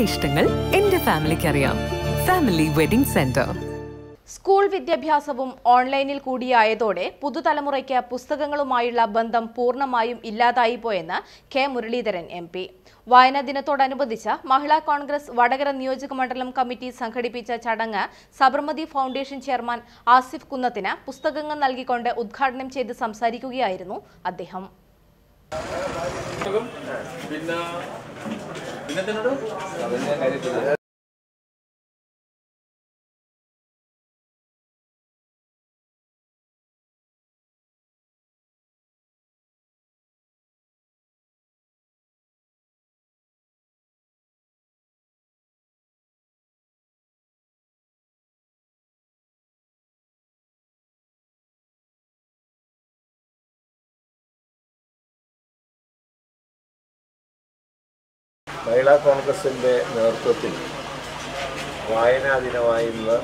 ഇഷ്ടങ്ങൾ എന്റെ ഫാമിലിക്ക് അറിയാം. Family wedding centre. സ്കൂൾ വിദ്യാഭ്യാസവും ഓൺലൈനിൽ കൂടിയായതോടെ പുതുതലമുറയ്ക്ക് പുസ്തകങ്ങളുമായുള്ള ബന്ധം പൂർണ്ണമായും ഇല്ലാതായി പോയെന്ന് കെ മുരളീധരൻ MP. വായനാ ദിനത്തോടനുബന്ധിച്ച് മഹിളാ കോൺഗ്രസ് വടകര നിയോജക മണ്ഡലം കമ്മിറ്റി സംഘടിപ്പിച്ച ചടങ്ങ് സബർമതി ഫൗണ്ടേഷൻ ചെയർമാൻ ആസിഫ് കുന്നത്തിന് പുസ്തകങ്ങൾ നൽകിക്കൊണ്ട് ഉദ്ഘാടനം ചെയ്ത് സംസാരിക്കുകയായിരുന്നു അദ്ദേഹം. മഹിളാ കോൺഗ്രസിൻ്റെ നേതൃത്വത്തിൽ വായനാ ദിനമായി ഇന്ന്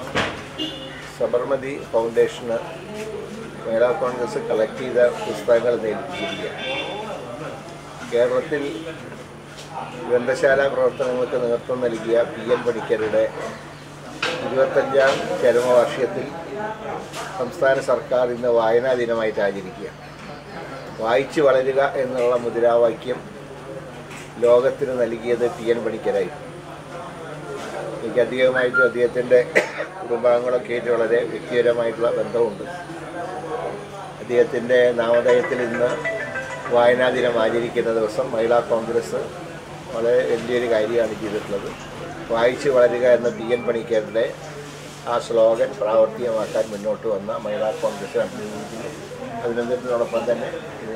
സബർമതി ഫൗണ്ടേഷന് മഹിളാ കോൺഗ്രസ് കളക്ട് ചെയ്ത പുസ്തകങ്ങൾ നേടിയിരിക്കുകയാണ്. കേരളത്തിൽ ഗ്രന്ഥശാല പ്രവർത്തനങ്ങൾക്ക് നേതൃത്വം നൽകിയ PN പണിക്കരുടെ 25ാം ചരമവാർഷികത്തിൽ സംസ്ഥാന സർക്കാർ ഇന്ന് വായനാ ദിനമായിട്ട് ആചരിക്കുകയാണ്. വായിച്ചു വളരുക എന്നുള്ള മുദ്രാവാക്യം ലോകത്തിന് നൽകിയത് PN പണിക്കരായി. എനിക്ക് അധികമായിട്ടും അദ്ദേഹത്തിൻ്റെ കുടുംബാംഗങ്ങളൊക്കെ ആയിട്ട് വളരെ വ്യക്തിപരമായിട്ടുള്ള ബന്ധമുണ്ട്. അദ്ദേഹത്തിൻ്റെ നാമധേയത്തിൽ ഇന്ന് വായനാ ദിനം ആചരിക്കുന്ന ദിവസം മഹിളാ കോൺഗ്രസ് വളരെ വലിയൊരു കാര്യമാണ് ചെയ്തിട്ടുള്ളത്. വായിച്ചു വളരുക എന്ന PN പണിക്കരുടെ ആ സ്ലോഗൻ പ്രാവർത്തികമാക്കാൻ മുന്നോട്ട് വന്ന മഹിളാ കോൺഗ്രസ് അഭിനന്ദനത്തിനോടൊപ്പം തന്നെ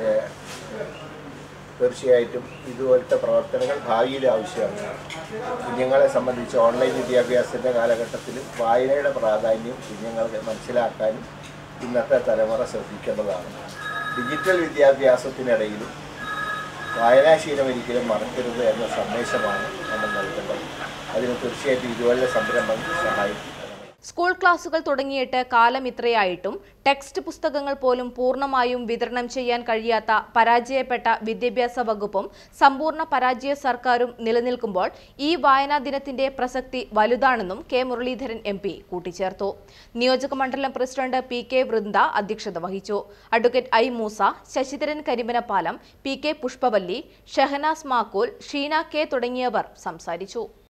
തീർച്ചയായിട്ടും ഇതുപോലത്തെ പ്രവർത്തനങ്ങൾ ഭാവിയിൽ ആവശ്യമാണ്. കുഞ്ഞുങ്ങളെ സംബന്ധിച്ച് ഓൺലൈൻ വിദ്യാഭ്യാസത്തിൻ്റെ കാലഘട്ടത്തിലും വായനയുടെ പ്രാധാന്യം കുഞ്ഞുങ്ങൾക്ക് മനസ്സിലാക്കാനും ഇന്നത്തെ തലമുറ ശ്രദ്ധിക്കേണ്ടതാണ്. ഡിജിറ്റൽ വിദ്യാഭ്യാസത്തിനിടയിലും വായനാശീലം ഒരിക്കലും മറക്കരുത് എന്ന സന്ദേശമാണ് നമ്മൾ നൽകേണ്ടത്. അതിന് തീർച്ചയായിട്ടും ഇതുപോലെ സംരംഭം സഹായിക്കും. സ്കൂൾ ക്ലാസുകൾ തുടങ്ങിയിട്ട് കാലം ഇത്രയായിട്ടും ടെക്സ്റ്റ് പുസ്തകങ്ങൾ പോലും പൂർണ്ണമായും വിതരണം ചെയ്യാൻ കഴിയാത്ത പരാജയപ്പെട്ട വിദ്യാഭ്യാസ വകുപ്പും സമ്പൂർണ്ണ പരാജയ സർക്കാരും നിലനിൽക്കുമ്പോൾ ഈ വായനാ ദിനത്തിന്റെ പ്രസക്തി വലുതാണെന്നും കെ മുരളീധരൻ MP കൂട്ടിച്ചേർത്തു. നിയോജക മണ്ഡലം പ്രസിഡന്റ് PK വൃന്ദ അധ്യക്ഷത വഹിച്ചു. Advocate I Moosa, Sasidharan Karimanappalam, PK Pushpavalli, Shahanas Makkool, Sheena K തുടങ്ങിയവർ സംസാരിച്ചു.